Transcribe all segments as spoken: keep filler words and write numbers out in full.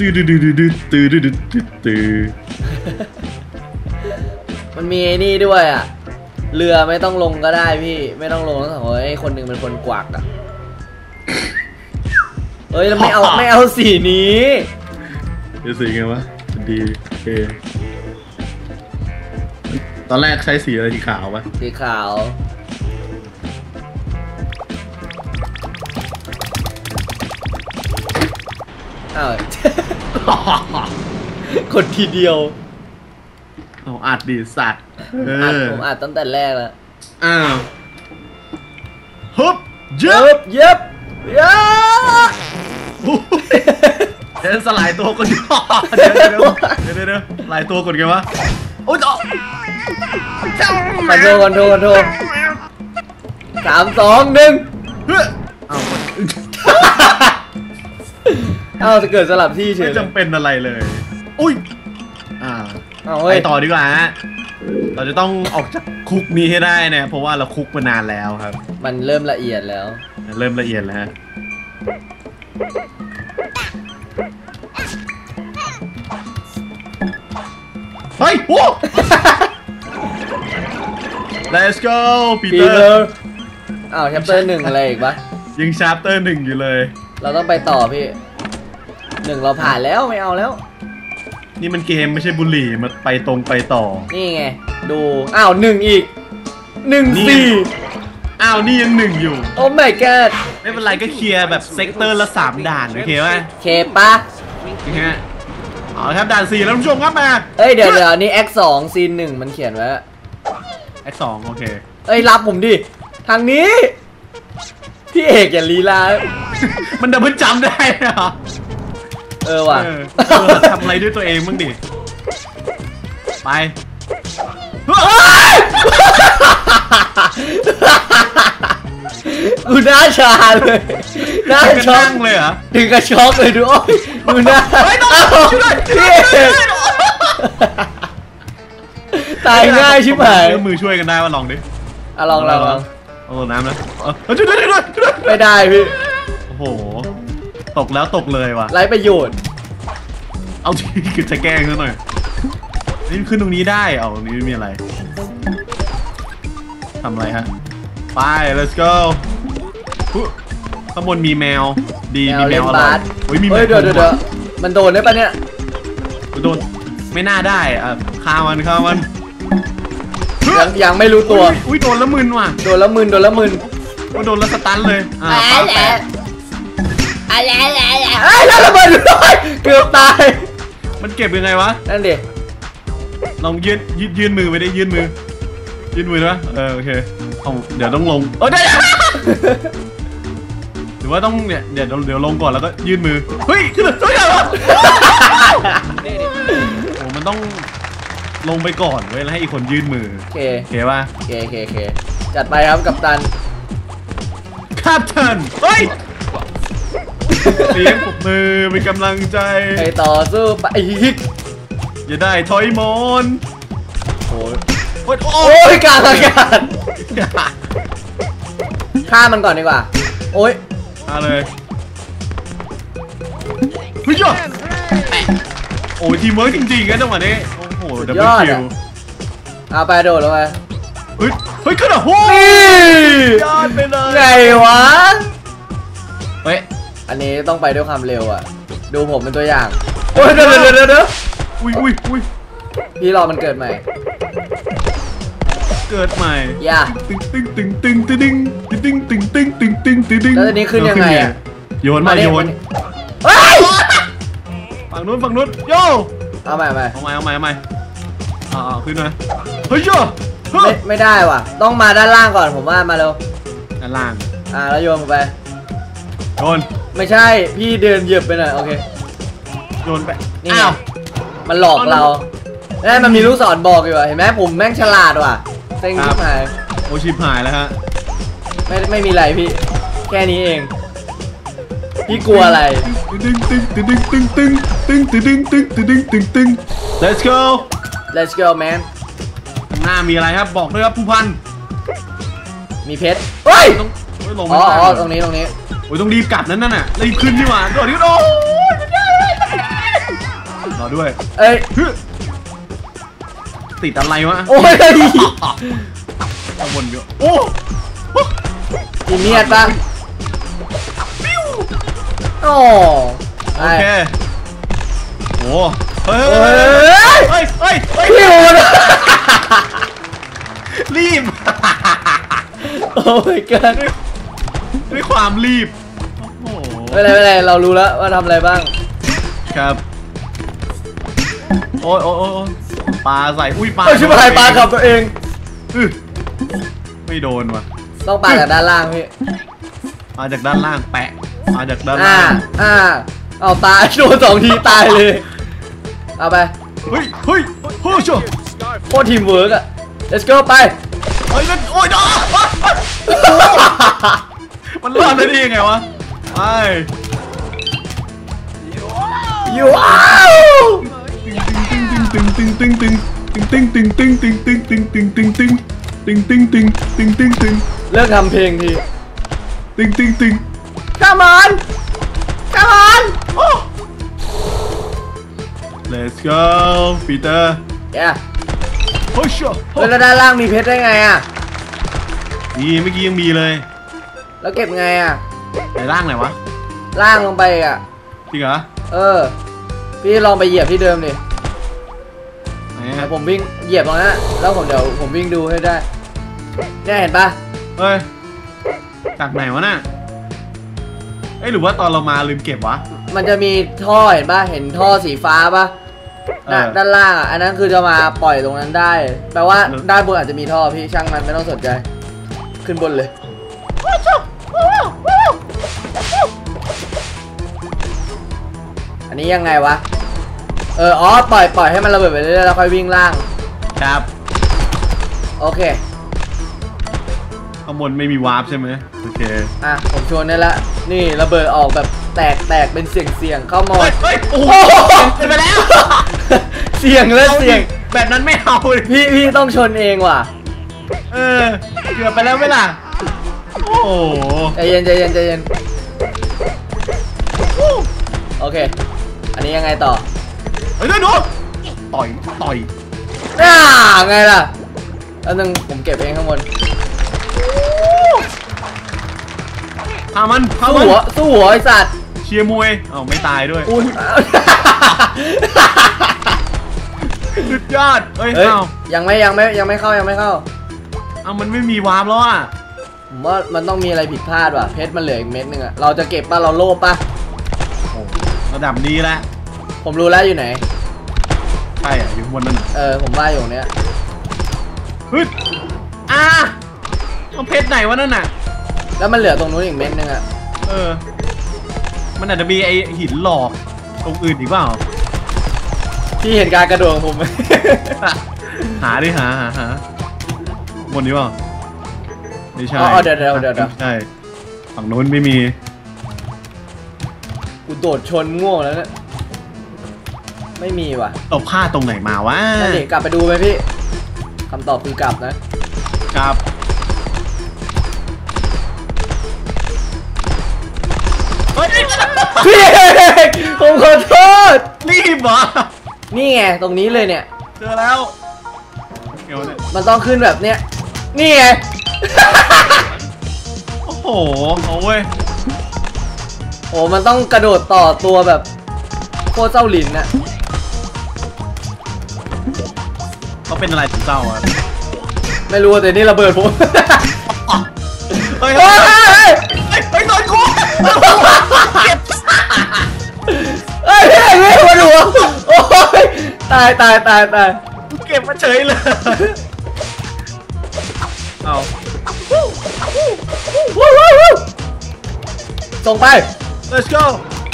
ตื้อตื้อตื้อตื้อตื้อตื้อตื้อมันมีไอ้นี่ด้วยอ่ะเรือไม่ต้องลงก็ได้พี่ไม่ต้องลงแล้วโอ้ยคนหนึ่งเป็นคนกวักอ่ะเฮ้ยแล้วไม่เอาไม่เอาสีนี้จะสีไงวะดีโอเคตอนแรกใช้สีอะไรสีขาวปะสีขาวอ้าวกดทีเดียวเอาอัดดิสัตว์อัดผมอัดตั้งแต่แรกแล้วอ้าวฮึบเย็บเย็บเย็บเดี๋ยวสลายตัวก่อนเดี๋ยวเดี๋ยวเดี๋ยวเดี๋ยวสลายตัวก่อนไงวะโอ้ยต่อคอนโทรคอนโทรคอนโทรสามสองหนึ่งเอาเอาจะเกิดสลับที่เฉยไม่จำเป็นอะไรเลยอุ้ยอ่าไปต่อดีกว่าฮะเราจะต้องออกจากคุกนี้ให้ได้นะเพราะว่าเราคุกมานานแล้วครับมันเริ่มละเอียดแล้วเริ่มละเอียดแล้วฮะเฮ้ยโว้ Let's go ปีเตอร์อ้าวแชปเตอร์หนึ่งอะไรอีกปะยังชาร์ปเตอร์หนึ่งอยู่เลยเราต้องไปต่อพี่หนึ่งเราผ่านแล้วไม่เอาแล้วนี่มันเกมไม่ใช่บุหรี่มันไปตรงไปต่อนี่ไงดูอ้าวหนึ่งอีกหนึ่งสี่อ้าวนี่ยังหนึ่งอยู่โอ้ my god ไม่เป็นไรก็เคลียร์แบบเซกเตอร์ละสามด่านโอเคไหมเคปะโอเคอ๋อครับด่านสี่แล้วผู้ชมครับมาเอ้ยเดี๋ยวเดี๋ยวนี่แอคสองซีนหนึ่งมันเขียนไว้แอคสองโอเคเอ้ยรับผมดิทางนี้พี่เอกอย่าลีลามันดับเบิลจำได้เหรอเออว่ะทำอะไรด้วยตัวเองบ้างดิไปกูหน้าชาเลยหน้าช็อกเลยเหรอถึงกับช็อกเลยดูโอ้ยดูหน้าตายง่ายชิบหายมือช่วยกันได้ว่าลองดิอ่ะลองลองลองโอ้น้ำนะช่วยด้วยด้วยไม่ได้พี่โอ้โหตกแล้วตกเลยว่ะไร้ประโยชน์เอาทีคือจะแกล้งซะหน่อยนี่ขึ้นตรงนี้ได้เอาตรงนี้ไม่มีอะไรทำอะไรฮะไป let's go ข้างบนมีแมวดีมีแมวอะไรเฮ้ยมีแมวเดี๋ยวเดี๋ยวมันโดนได้ปะเนี่ยโดนไม่น่าได้อ่ะฆ่ามันฆ่ามันยังยังไม่รู้ตัวอุ้ยโดนละมึนว่ะโดนละมึนโดนละมึนโดนละสตันเลยอ่าอะไรอะไรอะไรเฮ้ยแล้วระเบิดเลยเกือบตายมันเก็บยังไงวะนั่นดิลองยืนยืนมือไปได้ยืนมือยืนมือนะเออโอเคเดี๋ยวต้องลงเออได้หรือว่าต้องเนี่ยเดี๋ยวเดี๋ยวลงก่อนแล้วก็ยืนมือเฮ้ยขึ้นเลยเฮ้ยอะไรโอ้มันต้องลงไปก่อนเว้ยแล้วให้อีกคนยืนมือโอเคโอเคป่ะโอเคโอเคโอเคจัดไปครับกัปตันกัปตันเฮ้ยเสียงปรบมือเป็นกำลังใจให้ต่อสู้ไปอีกอย่าได้ถอยมอนโอ้ยโอ้ยกลางอากาศฆ่ามันก่อนดีกว่าโอ้ยฆ่าเลยเฮ้ยโอ้ยทีมเวิร์กจริงๆกันจังหวะนี้โอ้โหดับเบิลคิวเอาไปโดดลงไปเฮ้ยเฮ้ยขึ้นอ่ะโอ้ยยอดไปเลยไงวะเฮ้ยอันนี้ต้องไปด้วยความเร็วอ่ะดูผมเป็นตัวอย่างโอ้ยเดี๋ยวเดี๋ยวเดี๋ยวเดี๋ยวอุ้ยอุ้ยอุ้ยพี่รอมันเกิดใหม่เกิดใหม่ย่าตึงตึงตึงตึงตึงตึงตึงตึงตึงตึงตึงตึงตึงแล้วอันนี้ขึ้นยังไงอ่ะโยนมาโยนฝั่งนู้นฝั่งนู้นโยเอาใหม่ใหม่เอาใหม่เอาใหม่เอาใหม่อ่าขึ้นมาเฮ้ยโยไม่ไม่ได้ว่ะต้องมาด้านล่างก่อนผมว่ามาเร็วด้านล่างอ่าแล้วโยนไปโยนไม่ใช่พี่เดินเหยียบไปหน่อยโอเคโยนไปนี่มันหลอกเราแม่มันมีลูกศรบอกอยู่ว่ะเห็นไหมผมแม่งฉลาดว่ะเซ็งชิบหายโอชิบหายแล้วฮะไม่ไม่มีอะไรพี่แค่นี้เองพี่กลัวอะไรตึงตึงตึงตึงตึงตึงตึงตึงตึงตึงตึงตึง let's go let's go man หน้ามีอะไรครับบอกด้วยครับผู้พันมีเพชรเฮ้ยอ๋อตรงนี้ตรงนี้โอ้ยต้องรีบกลับนั่นน่ะรีบขึ้นดีกว่าโดดดิโดดรอด้วยเอ้ยติดอะไรวะโอ้ยข้างบนเยอะโอ้จีเนียสป่ะโอ้โอเคโอ้เฮ้ยเฮ้ยเฮ้ยเฮ้ยพี่มันรีบโอ้ยเกินด้วยความรีบโอ้โหไม่เป็นไรไม่เป็นไรเรารู้แล้วว่าทำอะไรบ้างครับโอ้ยโอ้ยโอ้ยปลาใส่อุ้ยปลาเอ้ยชิบหายปลากับตัวเองอื้อไม่โดนว่ะต้องปลาจากด้านล่างพี่มาจากด้านล่างแปะมาจากด้านอ่าล่างอ่าเอาตายโดนสองทีตายเลยเอาไปเฮ้ยเฮ้ยเฮ้ยชัวโคตรทีมเวิร์กอะ let's go ไปเฮ้ยโอ้ยดอมันรอดได้ยังไงวะไอ้อยู่อ้าวตึงตึงตึงตึงตึงตึงตึงตึงตึงตึงตึงตึงตึงตึงตึงตึงตึงตึงตึงเลิกทำเพลงทีตึงตึงตึง come on come on Let's go ปีเตอร์ yeah โอ้ยชัวเฮ้ยแล้วด้านล่างมีเพชรได้ไงอะนี่เมื่อกี้ยังมีเลยแล้วเก็บไงอะไหนล่างไหนวะล่างลงไปอะจริงเหรอเออพี่ลองไปเหยียบที่เดิมดิไหนเดี๋ยวผมวิ่งเหยียบตรงนั้นแล้วผมเดี๋ยวผมวิ่งดูให้ได้เนี่ยเห็นปะเฮ้ยจากไหนวะน่ะเอ้ยหรือว่าตอนเรามาลืมเก็บวะมันจะมีท่อเห็นปะเห็นท่อสีฟ้าปะน่ะเออด้านล่างอ่ะอันนั้นคือจะมาปล่อยตรงนั้นได้แปลว่าเออด้านบนอาจจะมีท่อพี่ช่างมันไม่ต้องสนใจขึ้นบนเลยอันนี้ยังไงวะเอออ๋อปล่อยปล่อยให้มันระเบิดไปเรื่อยๆแล้วค่อยวิ่งล่างครับโอเคข้างบนไม่มีวาร์ปใช่ไหมโอเคอ่ะผมชวนได้ละนี่ระเบิดออกแบบแตกแตกเป็นเสียงเสียงเข้ามาเฮ้ยเฮ้ยโอ้โหเกินไปแล้วเสียงและเสียงแบบนั้นไม่เอาเลยพี่พี่ต้องชนเองว่ะเออเกือบไปแล้วไหมล่ะโอ้โหใจเย็นใจเย็นใจเย็นโอเค อันนี้ยังไงต่อเฮ้ยหนูต่อยต่อยน่าไงล่ะแล้วนึงผมเก็บเองข้างบนพามันพาสู้มันหัวสู้หัวไอสัตว์เชียร์มวยเอ้าไม่ตายด้วยอุ้ยสุดยอดเฮ้ยเฮ้ยเอ้ายังไม่ยังไม่ยังไม่เข้ายังไม่เข้าเอ้ามันไม่มีวาร์ปแล้วอ่ะผมว่ามันต้องมีอะไรผิดพลาดว่ะเพชรมันเหลืออีกเม็ดนึงอะเราจะเก็บป่ะเราโลภป่ะระดับนี้แล้วผมรู้แล้วอยู่ไหนใช่อ่ะอยู่ข้างบนนั่นน่ะเออผมว่าอยู่ตรงเนี้ยเฮ้ยอ่าเอาเพชรไหนวะนั่นน่ะแล้วมันเหลือตรงนู้นอีกเม็ดนึงอะเออ มันอาจจะมีไอหินหลอกตรงอื่นอีกเปล่าพี่เห็นการกระโดดของผมไหมหาดิหาหาหาบนนี้เปล่าไม่ใช่อ๋อเดี๋ยวเดี๋ยวเดี๋ยวเดี๋ยวใช่ฝั่งนู้นไม่มีกูโดดชนง่วงแล้วเนี่ยไม่มีว่ะตบผ้าตรงไหนมาวะนั่นดิกลับไปดูไหมพี่คำตอบคือกลับนะครับเฮ้ยพี่ผมขอโทษรีบเหรอนี่ไงตรงนี้เลยเนี่ยเจอแล้วเดี๋ยวเนี่ยมันต้องขึ้นแบบเนี้ยนี่ไงโอ้โหเอาเว้ยโอ้มันต้องกระโดดต่อตัวแบบโคตรเศร้าหลินน่ะเขาเป็นอะไรถึงเศร้าอ่ะไม่รู้แต่นี่ระเบิดผมเฮ้ยเฮ้เฮ้ยยเฮ้ยเฮ้ยโดนกูเฮ้ยเฮ้ยเฮ้ยมาดูโอ้ยตายตายตายตายเก็บมาเฉยเลยเอาวู้วู้วู้ส่งไป let's go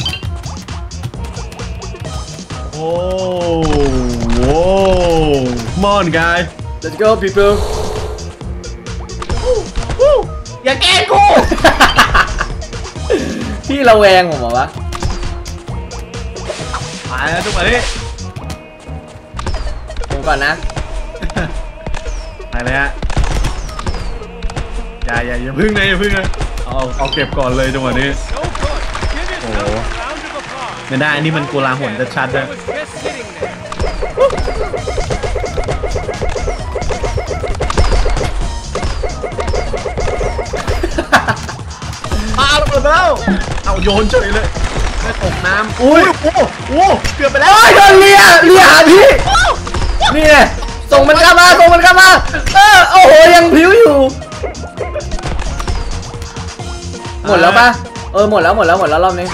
โอ้โห come on guys let's go people อย่าแกล้งกูพี่ระแวงผมเหรอวะไปแล้วทุกคนนี่ผมก่อนนะไปเลยฮะอย่าอย่าอย่าพึ่งนะอย่าพึ่งนะเอาเอาเก็บก่อนเลยจังหวะนี้โอ้โหไม่ได้อันนี้มันโกลาหลจะชัดเลยแล้วเอาโยนเฉยเลยไม่ตกน้ำอุ้ยโอ้โหเกือบไปแล้วโอ้ยโดนเลียเลียหาพี่นี่ไงส่งมันกลับมาส่งมันกลับมาเออโอ้โหยังพลิ้วอยู่หมดแล้วปะเออหมดแล้วหมดแล้วหมดแล้วรอบนี้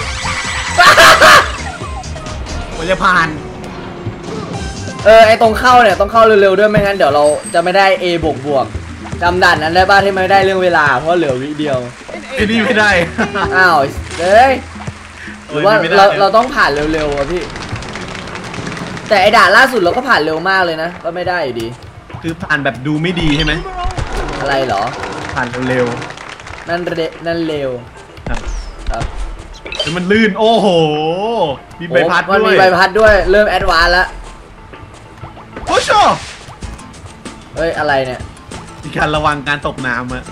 มันจะผ่านเออไอตรงเข้าเนี่ยต้องเข้าเร็วๆด้วยไม่งั้นเดี๋ยวเราจะไม่ได้ A บวกบวกจำด่านนั้นได้ป่ะที่ไม่ได้เรื่องเวลาเพราะเหลือวิเดียวไอ้นี่ไม่ได้อ้าวเฮ้ยหรือว่าเราเราต้องผ่านเร็วๆอ่ะพี่แต่ไอด่านล่าสุดเราก็ผ่านเร็วมากเลยนะก็ไม่ได้อยู่ดีคือผ่านแบบดูไม่ดีใช่ไหมอะไรเหรอผ่านเร็วนั่นเรนั่นเร็วๆครับครับแล้วมันลื่นโอ้โหมีใบพัดโอ้มันด้วมียใบพัดด้วยเริ่มแอดวานซ์แล้วโอ้โหเฮ้ยอะไรเนี่ยมีการระวังการตกน้ำอะ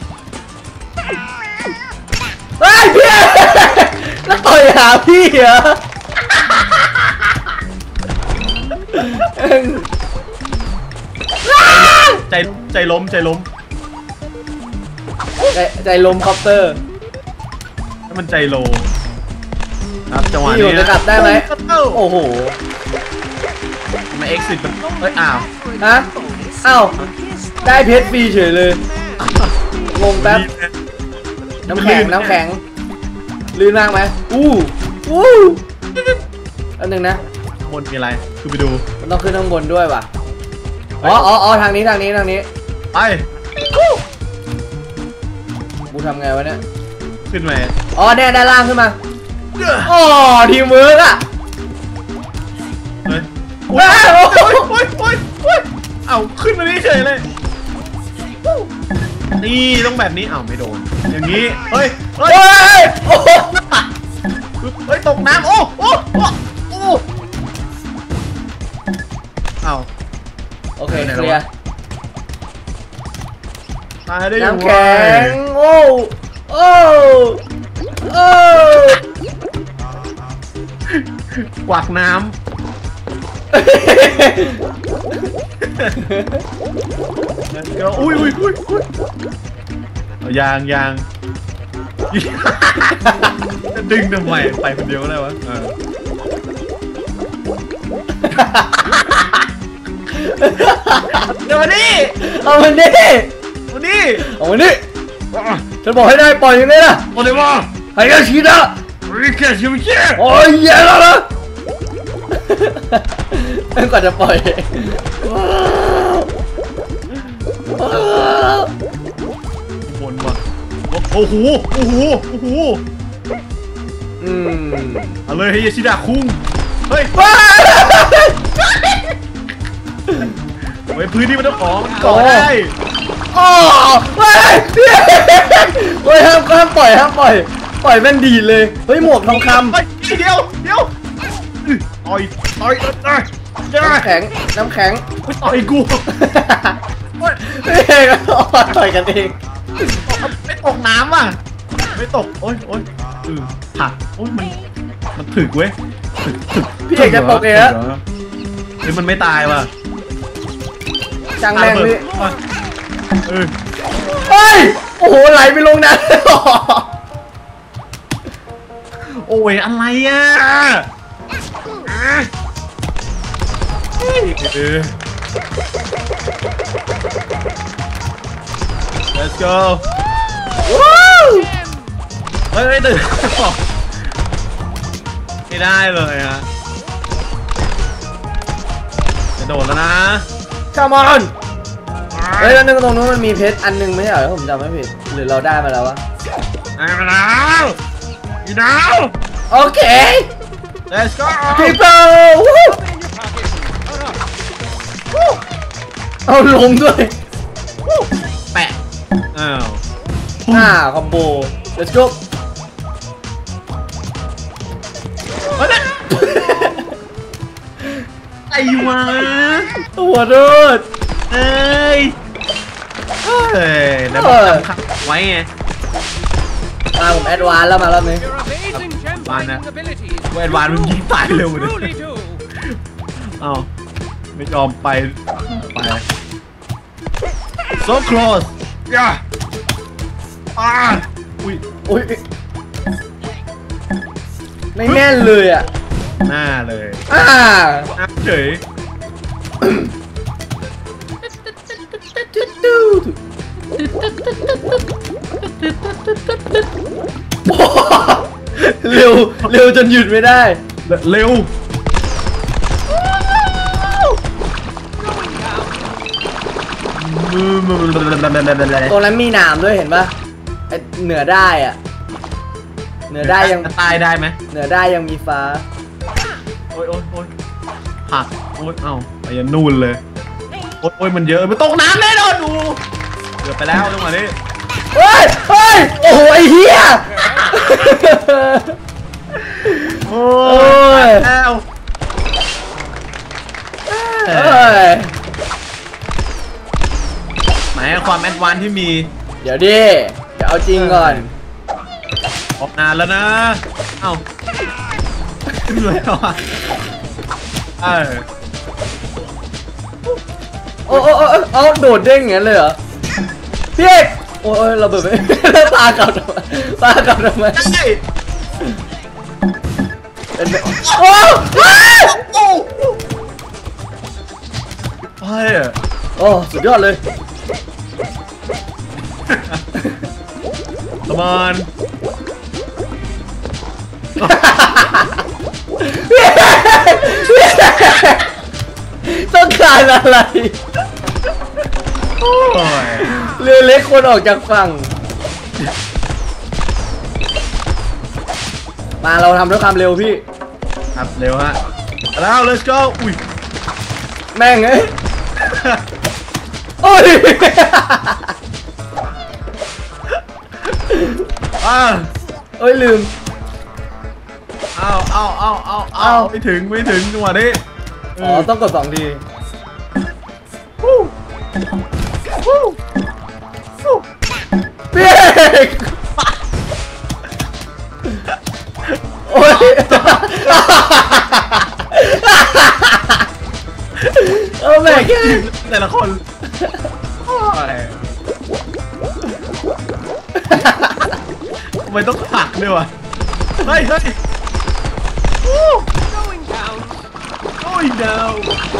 เฮ้ยพี่แล้วต่อยหาพี่เหรอใจใจล้มใจล้มใจใจลมคอปเตอร์ถ้ามันใจโลครับจังหวะพี่อยู่นี้จะกลับได้ไหมโอ้โอ้โหมาเอ็กซิสมันเฮ้ยอ้าวฮะอ้าวได้เพชรฟรีเฉยเลยงงแป๊บน้ำแข็งน้ำแข็งลื่นมากไหมอู้อู้อันหนึ่งนะบนมีอะไรคือไปดูมันต้องขึ้นข้างบนด้วยป่ะอ๋ออ๋ออ๋อทางนี้ทางนี้ทางนี้ไปกูทำไงวะเนี่ยขึ้นมาอ๋อเนี่ยด้านล่างขึ้นมาอ๋อทีมเวิร์กอ่ะเฮ้ยว้าวโอ้ยโอ้ยโอ้ยโอ้ยเอาขึ้นมานี่เฉยเลยนี่ต้องแบบนี้อ้าวไม่โดนอย่างนี้เฮ้ยเฮ้ยเฮ้ยโอ้โหเฮ้ยตกน้ำโอ้โอ้โอ้โอ้อ้าวโอเคเคลียร์ตายได้ยังน้ำไงแข็งโอ้โอ้โอ้กวักน้ำก็อุ้ยอุ้ยอุ้ยอุ้ยเอายางยางจะดึงทำไมไปคนเดียวก็ได้วะเออเดี๋ยวมาดิเอามันดิมาดิเอามันดิฉันบอกให้ได้ปล่อยยังไงล่ะโอ้ยว่าให้ได้ชีดะริกเกอร์ชิมเช่โอ้ยแย่แล้วนะกว่าจะปล่อยบนว่ะโอ้โหโอ้โหโอ้โหอืมเอาเลยให้ยาชิดะคุ้งเฮ้ยว้าเฮ้ยพื้นที่มันต้องขอมันก่อได้โอ้เฮ้ยเฮ้ยห้ามห้ามปล่อยห้ามปล่อยปล่อยแม่นดีเลยเฮ้ยหมวกทองคำเฮ้ยเดี๋ยวเดี๋ยวต่อยต่อยต่อยต่อยน้ำแข็งน้ำแข็งต่อยกูเฮ้ยก็ต่อยกันเองไม่ตกน้ำอ่ะไม่ตกโอ้ยโอ้ยเออผักโอ้ยมันมันถึกเว้ยถึกถึกพี่เอกจะตกเองฮะเฮ้ยมันไม่ตายว่ะจังแรงพี่เออเฮ้ยโอ้โหไหลไปลงน้ำโอ้ยอะไรอ่ะเออ let's go ว้าวเฮ้ยไม่ตื่นไม่ได้เลยฮะจะโดดแล้วนะ come on เฮ้ยแล้วนึงตรงนู้นมันมีเพชรอันนึงไม่ใช่เหรอผมจำไม่ผิดหรือเราได้มาแล้ววะได้มาแล้วอีดาวโอเค let's go people เอาลงด้วยแปะอ้าวอ่าคอมโบ let's go เฮ้ยไอ้วะตัวโดดเอ้ยเฮ้ยแล้วบอกจำคำไว้ไงมาผมแอดวานซ์แล้วมารอบนี้วานนะเวทวานมึงยิงตายเร็วเลยเอ้าไม่ยอมไปไป so close ย่าอ่าอุ้ยอุ้ยไม่แน่นเลยอ่ะหน้าเลยอ่าหน้าเฉยเร็วเร็วจนหยุดไม่ได้เร็วตรงนั้นมีหนามด้วยเห็นปะไอเหนือได้อ่ะเหนือได้ยังตายได้ไหมเหนือได้ยังมีฟ้าโอ้ยโอ้ยโอ้ยหักโอ้ยเอ้าไปยันนู่นเลยโอ้ยโอ้ยมันเยอะมันตกน้ำแน่นอนดูเกือบไปแล้วจังหวะนี้เฮ้ยเฮ้ยโอ้โหไอ้เหี้ยโอ้โอ้ยยแล้วเอ้ยไหนความแอดวานซ์ที่มีเดี๋ยวดิจะเอาจริงก่อนออกนานแล้วนะ เอ้าขึ้นเลยว่ะเออโอ้โอ้โอ้เอาโดดเด้งอย่างนั้นเลยเหรอพี่เอกโอ้ยเราเบิดไปปลากลับทำไมปลากลับทำไมใช่เป็นไปโอ้ยเฮ้ยโอ้สุดยอดเลย Come on ต้องการอะไรโอ้ยเรือเล็กคนออกจากฝั่งมาเราทำด้วยความเร็วพี่ครับเร็วฮะแล้ว let's go อุ้ยแม่งเอ้ยโอ้ยอ้าวเอ้ยลืมอ้าวอ้าวอ้าวอ้าวอ้าวไม่ถึงไม่ถึงจังหวะนี้อ๋อต้องกดสองทีฮู้ฮู้ฮู้พี่เอกโอ้ยโอ้แม่งแต่ละคนโอ้ยทำไมต้องหักด้วยวะเฮ้ยเฮ้ยโอ้ going down going down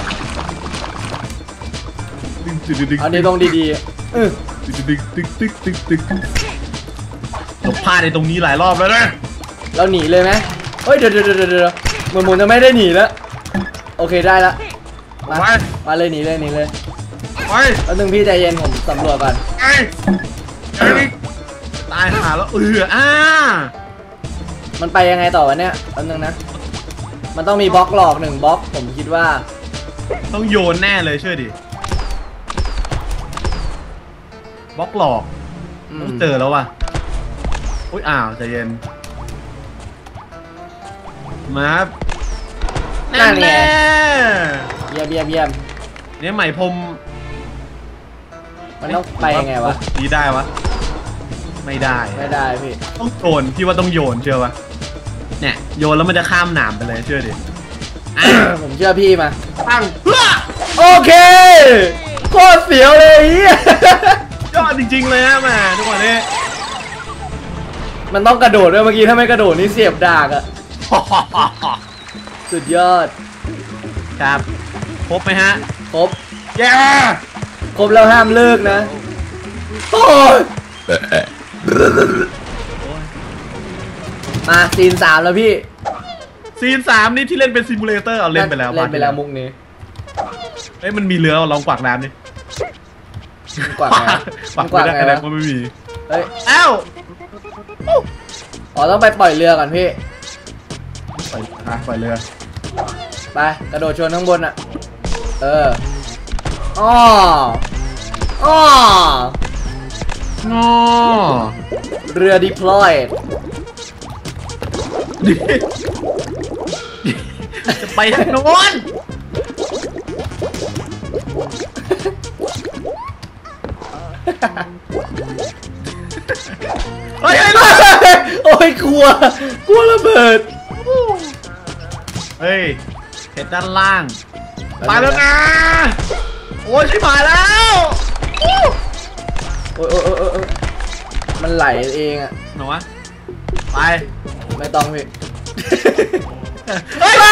เอาดีตรงดีๆเออตึกตึกตึกตึกตึกตึกเราพลาดในตรงนี้หลายรอบแล้วนะเราหนีเลยไหมเฮ้ยเดี๋ยวเดี๋ยวเดี๋ยวเดี๋ยวเหมือนผมจะไม่ได้หนีแล้วโอเคได้ละมามาเลยหนีเลยหนีเลยไปแล้วหนึ่งพี่ใจเย็นผมสำรวจก่อนไอ้ไอ้นี่ตายหาแล้วเอออ่ามันไปยังไงต่อวะเนี่ยแป๊บนึงนะ มันต้องมีบล็อกหลอกหนึ่งบล็อกผมคิดว่าต้องโยนแน่เลยเชื่อดิบล็อกหลอกอืมต้องเจอแล้วว่ะอุ้ยอ้าวใจเย็นมาครับนั่นไงแน่เยี่ยมเยี่ยมเยี่ยมเนี่ยไหมพรมมันต้องไปยังไงวะดีได้วะไม่ได้ไม่ได้พี่ต้องโยนพี่ว่าต้องโยนเชื่อปะเนี่ยโยนแล้วมันจะข้ามหนามไปเลยเชื่อดิอ่ะผมเชื่อพี่มาตั้งเพื่อโอเคโคตรเสียวเลยเฮียยอดจริงๆเลยฮะแม่ทุกคนนี้มันต้องกระโดดด้วยเมื่อกี้ถ้าไม่กระโดดนี่เสียบดากอะสุดยอดครับครบไหมฮะครบเย้ครบแล้วห้ามเลิกนะโอ้ยมาซีนสามแล้วพี่ซีนสามนี่ที่เล่นเป็นซิมูเลเตอร์เอาเล่นไปแล้วเล่นไปแล้วมุกนี้เอ้ยมันมีเรือลองกวักน้ำดิกวาดไงกวักกวาดไม่ได้ไงแสดงวะว่าไม่มีเฮ้ยเอ้าอ๋อต้องไปปล่อยเรือก่อนพี่ไปอ่ะปล่อยเรือไปกระโดดชนข้างบนอ่ะเอออ้ออ้องอเรือ deploy ดิจะไปทางโน้นเฮ้ยเฮ้ยโอ้ยกลัวกลัวระเบิดเฮ้ยเพชรด้านล่าง ไปแล้วนะ โอ้ยชิบหายแล้วโอ้ยโอ้ยโอ้ยโอ้ยมันไหลเองอ่ะหนูวะไปไม่ต้องพี่เฮ้ย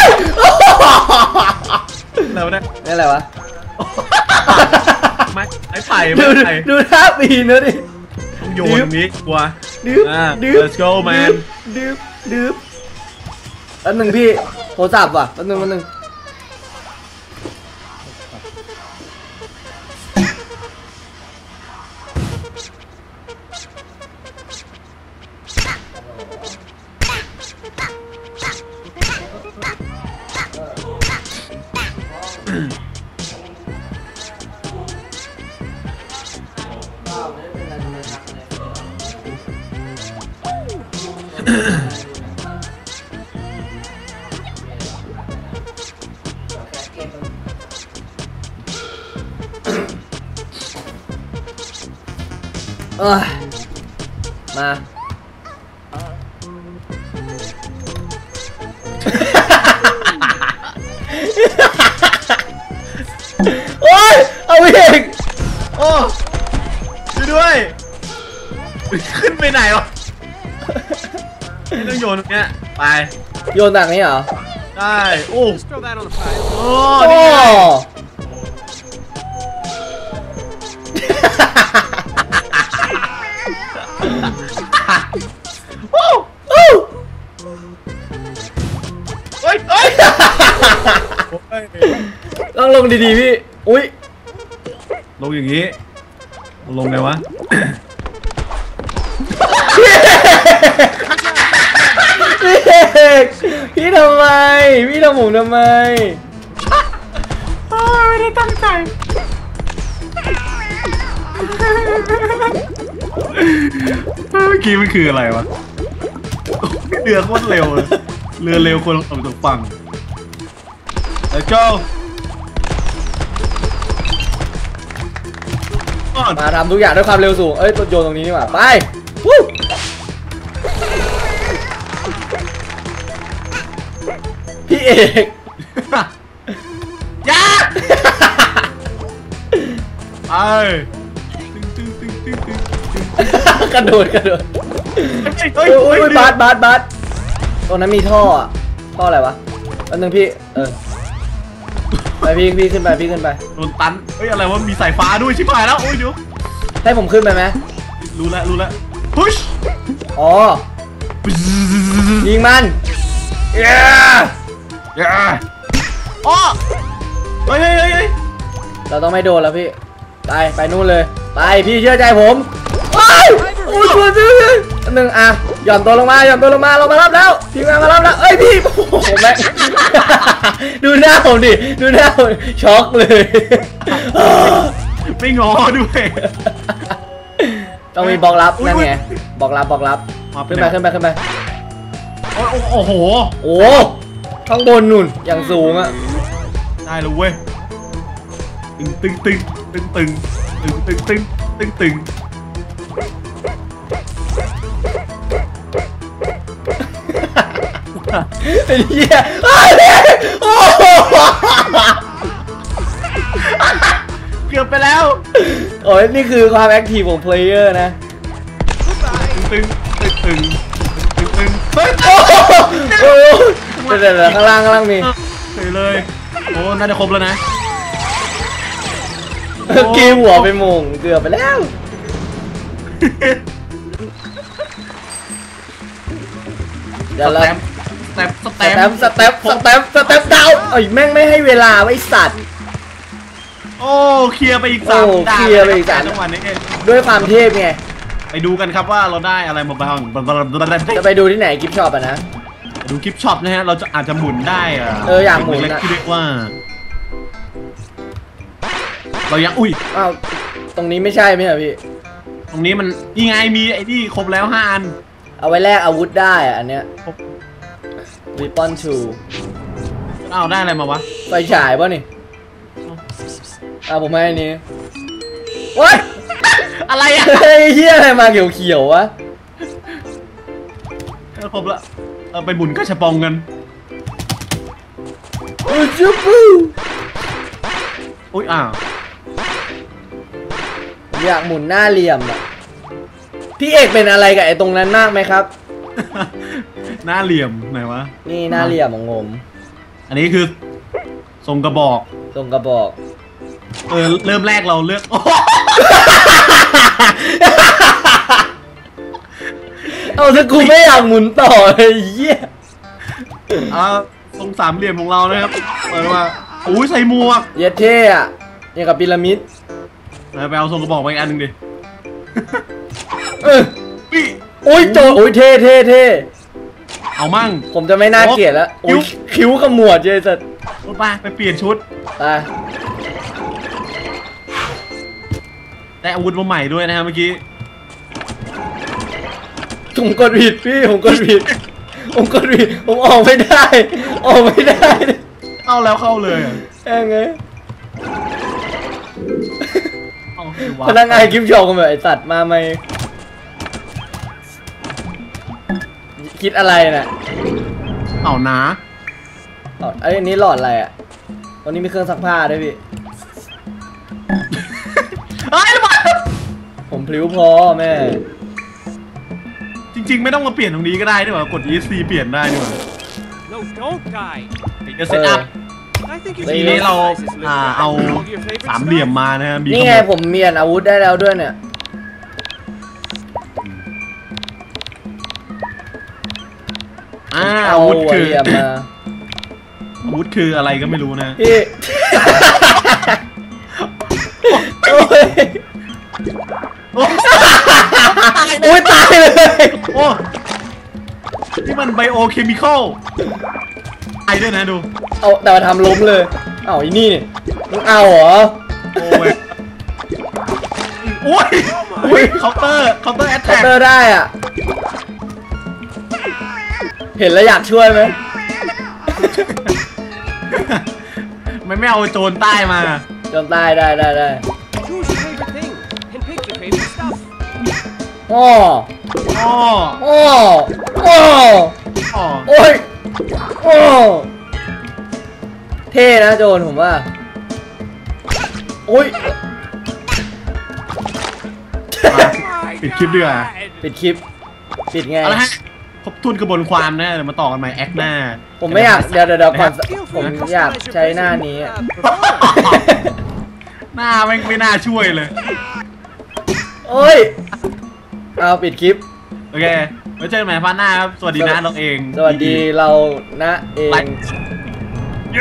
แล้วเนี่ยนี่อะไรวะไม่ไอ้ไผ่ดูไม่ไผ่ดูท่าปีนนะดิต้องโยนตรงนี้กลัวดื้ออ่าดื้อ let's go man ดื้อดื้อแป๊บนึงพี่โทรศัพท์ว่ะแป๊บนึงแป๊บนึงเอ้ยมาโอ้ยเอาอีกโอ้ช่วยด้วยขึ้นไปไหนวะไม่ต้องโยนตรงเนี้ยไปโยนต่างนี้เหรอได้โอ้ Throw that on the pile. โอ้โอ้นี่ไงโอ้โอ้เฮ้ยเฮ้ยต้องลงดีๆพี่อุ้ยลงอย่างนี้ลงไงวะพี่เอกพี่ทำไมพี่ทำผมทำไมไม่ได้ตั้งใจเมื่อกี้มันคืออะไรวะเรือโคตรเร็วเลยเรือเร็วคนออกจากฝั่งแล้วก็มาทำทุกอย่างด้วยความเร็วสูงเอ้ยตัวโยนตรงนี้นี่หว่าไปวู้พี่เอกยาไปตึงตึงตึงตึงตึงกระโดดกระโดดเฮ้ยโอ้เฮ้ยยโอ้ยเฮ้ยบาสบาสบาสตรงนั้นมีท่ออะท่ออะไรวะอันนึงพี่เออไปพี่พี่ขึ้นไปพี่ขึ้นไปโดนตันเฮ้ยอะไรวะมีสายฟ้าด้วยชิบหายแล้วโอ้ยเดี๋ยวให้ผมขึ้นไปไหมรู้แล้วรู้แล้วพุชอ๋อยิงมันเย้ยาอ๋อเฮ้ยเฮ้ยเฮ้ยเฮ้ยเราต้องไม่โดนแล้วพี่ไปไปนู่นเลยไปพี่เชื่อใจผมไปโอ้ยช่วยช่วยอันหนึ่งอ่ะหย่อนตัวลงมาหย่อนตัวลงมาเรามารับแล้วทีมงานมารับแล้วเอ้ยพี่โอ้โหแม่ง ดูหน้าผมดิดูหน้าผมช็อกเลยไม่งอด้วยต้องมีบอกรับอุ๊ยนั่นไงอุ๊ยบอกรับบอกรับมาไปขึ้นไหไปนขึ้นไปขึ้นไปโอ้ยโอ้โหโอ้ข้างบนนู่นอย่างสูงอะได้แล้วเว้ยตึงตึงตึงตึงตึงตึงตึงตึงตึงไอ้เหี้ยไอ้เหี้ยโอ้โหเกือบไปแล้วโอ้ยนี่คือความแอคทีฟของเพลเยอร์นะตึงตึงตึงตึงตึงเฮ้ยโอ้โหโอ้โหเดี๋ยวเดี๋ยวข้างล่างข้างล่างมีเฉยเลยโอ้น่าจะครบแล้วนะกีหัวไปหมงเกือบไปแล้วเดี๋ยวสเราแตมสแตมสสแตเต็มปสเต็ปสเต็ปสเต็ปดาวเอ้ยแม่งไม่ให้เวลาไว้สัตว์โอ้เคลียร์ไปอีกสามโอ้ด่านเคลียร์ไปอีกสามจังหวะนี้เองด้วยความเทพไงไปดูกันครับว่าเราได้อะไรมาบ้างจะไปดูที่ไหนกิฟช็อปอะนะดูคลิปช็อปนะฮะเราจะอาจจะหมุนได้อะเอออยากหมุนเล็กอะๆที่เรียกว่า เรายังอุ้ยอ้าวตรงนี้ไม่ใช่ไหมเหรอพี่ตรงนี้มันนี่ไงมีไอ้นี่ครบแล้วห้าอันเอาไว้แลกอาวุธได้อะอันเนี้ย weapon two เอาได้อะไรมาวะไฟฉายป่ะนี่เอาผมให้อันนี้ว้ายอะไรอ่ะเฮ้ยเฮียอะไรมาเขียวๆวะเออครบละเราไปบุญกระชบปองกันอูจูบูอุ้ยอ้าวอยากหมุนหน้าเหลี่ยมอะพี่เอกเป็นอะไรกับไอ้ตรงนั้นมากไหมครับหน้าเหลี่ยมไหนวะนี่หน้าเหลี่ยมของผมอันนี้คือทรงกระบอกตรงกระบอกเออเริ่มแรกเราเลือกเอาถ้ากูไม่อยากหมุนต่อเลยเยี่ยอ่าทรงสามเหลี่ยมของเรานะครับเปิดมาอุ้ยใส่หมวกเย็ดเท่อะอย่างกับพีระมิดไปเอาทรงกระบอกไปอีกอันหนึ่งดิเออพี่โอ้ยโจโอ้ยเท่เท่เท่เอามั่งผมจะไม่น่าเกลียดแล้วโอ้ยคิ้วขมวดเจ๊สัตว์ไปไปเปลี่ยนชุดไปได้อาวุธมาใหม่ด้วยนะครับเมื่อกี้ผมกดผิดพี่ผมกดผิดผมกดผิดผมออกไม่ได้ ออกไม่ได้เข้าแล้วเข้าเลยอะแองไงเอาสิวะพนักงานกิฟต์ช็อปกันแบบไอสัตว์มาไหมคิดอะไรน่ะเอานะอ๋อไอ้นี้หลอดอะไรอ่ะวันนี้มีเครื่องซักผ้าด้วยพี่เฮ้ยมาผมพลิ้วพอแม่จริงๆไม่ต้องมาเปลี่ยนตรงนี้ก็ได้ด้วยว่ากด อี เอส ซี เปลี่ยนได้ด้วยว่ะ No, don't die. จะเซตอัพ I think you ที should นี้เรา emphasize this little อ่า bit. เอา All your favorite สามเหลี่ยม stuff. มานะฮะมีนี่ไงขบวนผมเมียนอาวุธได้แล้วด้วยเนี่ยอ่าเอาอาวุธเหคือลี่ยมมาอาวุธคืออะไรก็ไม่รู้นะพี่โอ้ยโอ้โอ้ยตายเลยโอ้นี่มันไบโอเคมีคอลไอด้วยนะดูเอาแต่มาทำล้มเลยเอ้าอีนี่นี่มึงเอาเหรอโอ้ยโอ้ยโอ้ยเคาน์เตอร์เคาน์เตอร์แอตแทเคาน์กเตอร์ได้อ่ะ เห็นแล้วอยากช่วยไหมมันไม่เอาโจรใต้มาจนได้ได้ได้ได้ Choose your favorite thing and pick your favorite stuff. อ้ออ๋ออ้ออ้ออ๋อโอ้ยอ้อเท่นะโจนผมว่าโอ้ยปิดคลิปดีกว่าปิดคลิป ปิดไงเอาละฮะครบถ้วนกระบวนความนะเดี๋ยวมาต่อกันใหม่แอคหน้าผมไม่อยาก เดี๋ยวเดี๋ยวเดี๋ยวก่อน Feel ผม free to อยาก customize your ใช้หน้า basic, นี้ uh, performance. หน้าไม่ไม่น่าช่วยเลยโอ้ย เอาปิดคลิปโอเคไว้เจอกันใหม่พาร์ทหน้าครับ สวัสดีนะเราเองสวัสดีเรานะเองไลค์เย้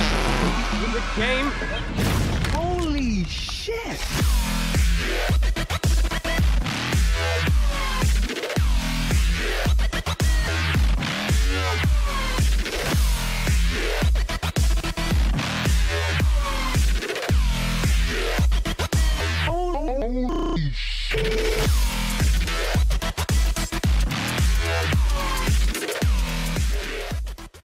Game. Holy shit!